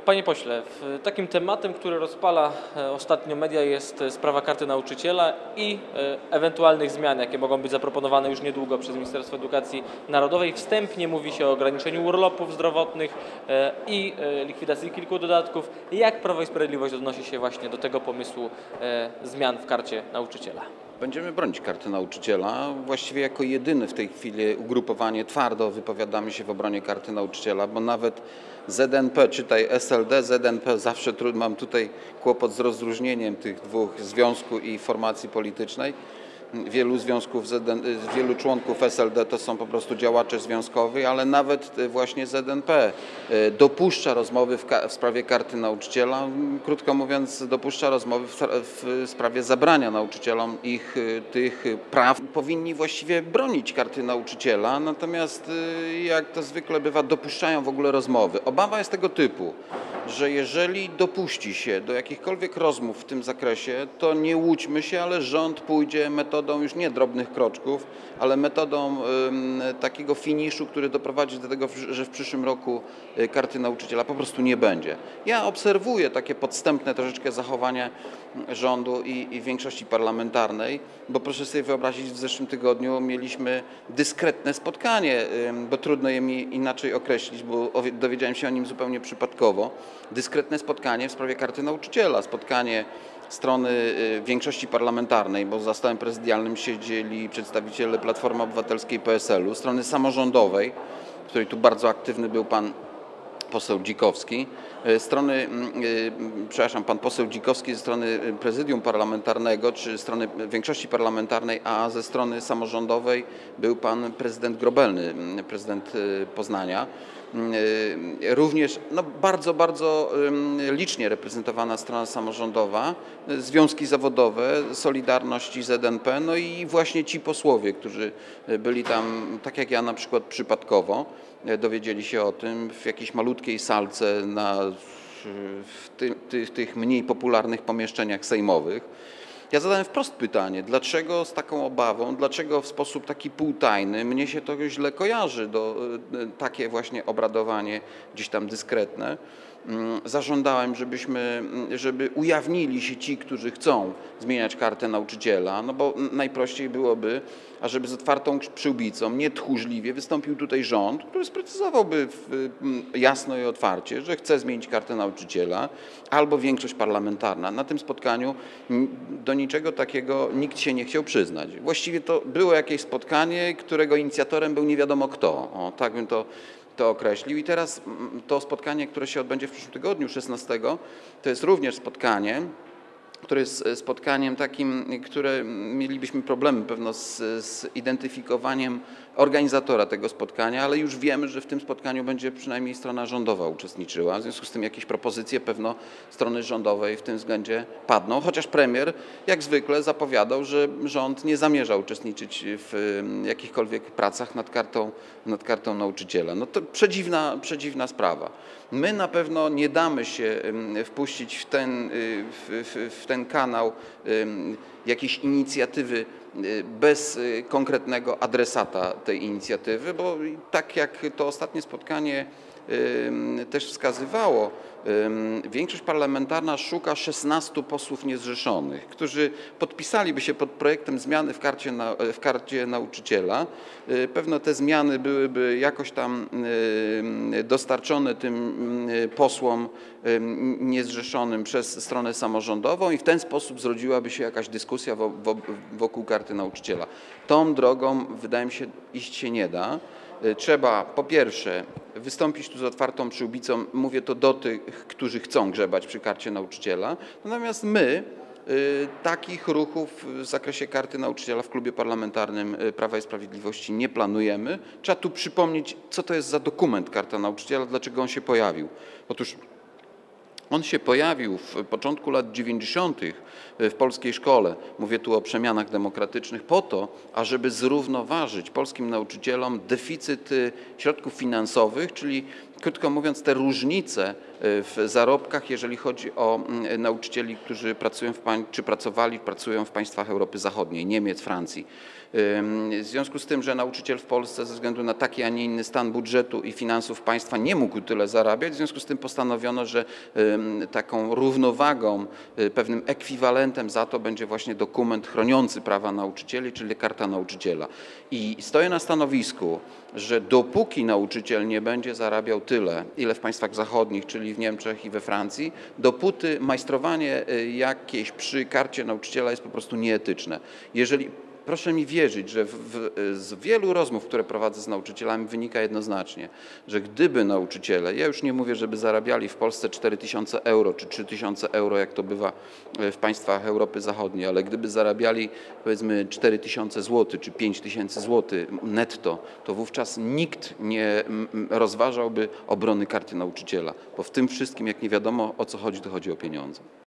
Panie pośle, takim tematem, który rozpala ostatnio media, jest sprawa Karty Nauczyciela i ewentualnych zmian, jakie mogą być zaproponowane już niedługo przez Ministerstwo Edukacji Narodowej. Wstępnie mówi się o ograniczeniu urlopów zdrowotnych i likwidacji kilku dodatków. Jak Prawo i Sprawiedliwość odnosi się właśnie do tego pomysłu zmian w Karcie Nauczyciela? Będziemy bronić Karty Nauczyciela. Właściwie jako jedyne w tej chwili ugrupowanie twardo wypowiadamy się w obronie Karty Nauczyciela, bo nawet ZNP, czytaj SLD, ZNP, zawsze mam tutaj kłopot z rozróżnieniem tych dwóch, związku i formacji politycznej. Wielu członków SLD to są po prostu działacze związkowi, ale nawet właśnie ZNP dopuszcza rozmowy w sprawie Karty Nauczyciela. Krótko mówiąc, dopuszcza rozmowy w sprawie zabrania nauczycielom tych praw. Powinni właściwie bronić Karty Nauczyciela, natomiast jak to zwykle bywa, dopuszczają w ogóle rozmowy. Obawa jest tego typu, że jeżeli dopuści się do jakichkolwiek rozmów w tym zakresie, to nie łudźmy się, ale rząd pójdzie metodą już nie drobnych kroczków, ale metodą takiego finiszu, który doprowadzi do tego, że w przyszłym roku Karty Nauczyciela po prostu nie będzie. Ja obserwuję takie podstępne troszeczkę zachowanie rządu i większości parlamentarnej, bo proszę sobie wyobrazić, w zeszłym tygodniu mieliśmy dyskretne spotkanie, bo trudno je mi inaczej określić, bo dowiedziałem się o nim zupełnie przypadkowo. Dyskretne spotkanie w sprawie Karty Nauczyciela, spotkanie strony większości parlamentarnej, bo za stołem prezydialnym siedzieli przedstawiciele Platformy Obywatelskiej i PSL-u, strony samorządowej, w której tu bardzo aktywny był pan poseł Dzikowski, pan poseł Dzikowski ze strony prezydium parlamentarnego, czy strony większości parlamentarnej, a ze strony samorządowej był pan prezydent Grobelny, prezydent Poznania. Również bardzo licznie reprezentowana strona samorządowa, związki zawodowe, Solidarność i ZNP, no i właśnie ci posłowie, którzy byli tam, tak jak ja na przykład przypadkowo, dowiedzieli się o tym w jakiejś malutkiej salce w tych mniej popularnych pomieszczeniach sejmowych. Ja zadałem wprost pytanie, dlaczego z taką obawą, dlaczego w sposób taki półtajny, mnie się to źle kojarzy, takie właśnie obradowanie gdzieś tam dyskretne. Zażądałem, żeby ujawnili się ci, którzy chcą zmieniać Kartę Nauczyciela, no bo najprościej byłoby, ażeby z otwartą przyłbicą, nietchórzliwie wystąpił tutaj rząd, który sprecyzowałby jasno i otwarcie, że chce zmienić Kartę Nauczyciela, albo większość parlamentarna. Na tym spotkaniu do niczego takiego nikt się nie chciał przyznać. Właściwie to było jakieś spotkanie, którego inicjatorem był nie wiadomo kto. O, tak bym to określił. I teraz to spotkanie, które się odbędzie w przyszłym tygodniu, 16, to jest również spotkanie, które jest spotkaniem takim, które mielibyśmy problemy pewno z identyfikowaniem organizatora tego spotkania, ale już wiemy, że w tym spotkaniu będzie przynajmniej strona rządowa uczestniczyła. W związku z tym jakieś propozycje pewno strony rządowej w tym względzie padną, chociaż premier jak zwykle zapowiadał, że rząd nie zamierza uczestniczyć w jakichkolwiek pracach nad kartą nauczyciela. No to przedziwna sprawa. My na pewno nie damy się wpuścić w ten kanał jakiejś inicjatywy bez konkretnego adresata tej inicjatywy, bo tak jak to ostatnie spotkanie też wskazywało, większość parlamentarna szuka 16 posłów niezrzeszonych, którzy podpisaliby się pod projektem zmiany w Karcie Nauczyciela. Pewno te zmiany byłyby jakoś tam dostarczone tym posłom niezrzeszonym przez stronę samorządową i w ten sposób zrodziłaby się jakaś dyskusja wokół Karty Nauczyciela. Tą drogą, wydaje mi się, iść się nie da. Trzeba po pierwsze wystąpić tu z otwartą przyłbicą, mówię to do tych, którzy chcą grzebać przy Karcie Nauczyciela, natomiast my takich ruchów w zakresie Karty Nauczyciela w klubie parlamentarnym Prawa i Sprawiedliwości nie planujemy. Trzeba tu przypomnieć, co to jest za dokument Karta Nauczyciela, dlaczego on się pojawił. Otóż on się pojawił w początku lat 90. w polskiej szkole, mówię tu o przemianach demokratycznych, po to, ażeby zrównoważyć polskim nauczycielom deficyt środków finansowych, czyli krótko mówiąc te różnice w zarobkach, jeżeli chodzi o nauczycieli, którzy pracują czy pracują w państwach Europy Zachodniej, Niemiec, Francji. W związku z tym, że nauczyciel w Polsce ze względu na taki, a nie inny stan budżetu i finansów państwa nie mógł tyle zarabiać, w związku z tym postanowiono, że taką równowagą, pewnym ekwiwalentem za to będzie właśnie dokument chroniący prawa nauczycieli, czyli Karta Nauczyciela. I stoję na stanowisku, że dopóki nauczyciel nie będzie zarabiał tyle, ile w państwach zachodnich, czyli w Niemczech i we Francji, dopóty majstrowanie jakieś przy karcie nauczyciela jest po prostu nieetyczne. Proszę mi wierzyć, że z wielu rozmów, które prowadzę z nauczycielami, wynika jednoznacznie, że gdyby nauczyciele, ja już nie mówię, żeby zarabiali w Polsce 4000 euro czy 3000 euro, jak to bywa w państwach Europy Zachodniej, ale gdyby zarabiali powiedzmy 4000 zł czy 5000 zł netto, to wówczas nikt nie rozważałby obrony karty nauczyciela, bo w tym wszystkim, jak nie wiadomo o co chodzi, to chodzi o pieniądze.